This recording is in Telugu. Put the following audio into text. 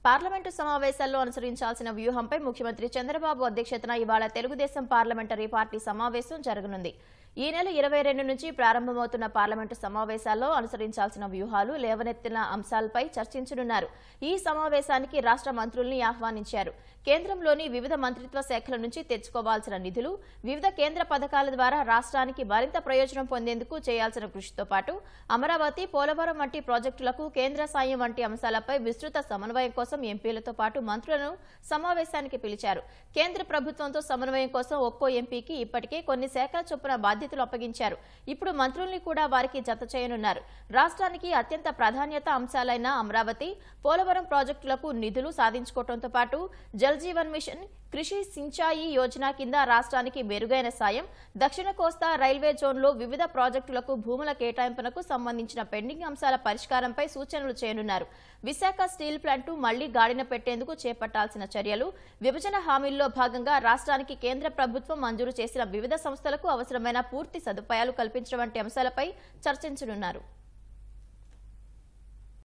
పార్లమెంటు సమావేశాల్లో అనుసరించాల్సిన వ్యూహంపై ముఖ్యమంత్రి చంద్రబాబు అధ్యక్షతన ఇవాళ తెలుగుదేశం పార్లమెంటరీ పార్టీ సమావేశం జరగనుంది. ఈ నెల 22 నుంచి ప్రారంభమవుతున్న పార్లమెంటు సమావేశాల్లో అనుసరించాల్సిన వ్యూహాలు, లేవనెత్తిన అంశాలపై చర్చించనున్నారు. ఈ సమావేశానికి రాష్ట్ర మంత్రుల్ని ఆహ్వానించారు. కేంద్రంలోని వివిధ మంత్రిత్వ శాఖల నుంచి తెచ్చుకోవాల్సిన నిధులు, వివిధ కేంద్ర పథకాల ద్వారా రాష్ట్రానికి మరింత ప్రయోజనం పొందేందుకు చేయాల్సిన కృషితో పాటు అమరావతి, పోలవరం వంటి ప్రాజెక్టులకు కేంద్ర సాయం వంటి అంశాలపై విస్తృత సమన్వయం కోసం ఎంపీలతో పాటు మంత్రులను సమావేశానికి పిలిచారు. కేంద్ర ప్రభుత్వంతో సమన్వయం కోసం ఒక్కో ఎంపీకి ఇప్పటికే కొన్ని శాఖల చొప్పున బాధ్యతలు అప్పగించారు. ఇప్పుడు మంత్రుల్ని కూడా వారికి జత చేయనున్నారు. రాష్ట్రానికి అత్యంత ప్రాధాన్యత అంశాలైన అమరావతి, పోలవరం ప్రాజెక్టులకు నిధులు సాధించుకోవడంతో పాటు జల్ జీవన్ మిషన్, కృషి సించాయి యోజన కింద రాష్ట్రానికి మెరుగైన సాయం, దక్షిణ కోస్తా రైల్వే జోన్లో వివిధ ప్రాజెక్టులకు భూముల కేటాయింపునకు సంబంధించిన పెండింగ్ అంశాల పరిష్కారంపై సూచనలు చేయనున్నారు. విశాఖ స్టీల్ ప్లాంటు మళ్లీ గాడిన పెట్టేందుకు చేపట్టాల్సిన చర్యలు, విభజన హామీల్లో భాగంగా రాష్ట్రానికి కేంద్ర ప్రభుత్వం మంజూరు చేసిన వివిధ సంస్థలకు అవసరమైన పూర్తి సదుపాయాలు కల్పించడం వంటి అంశాలపై చర్చించనున్నారు.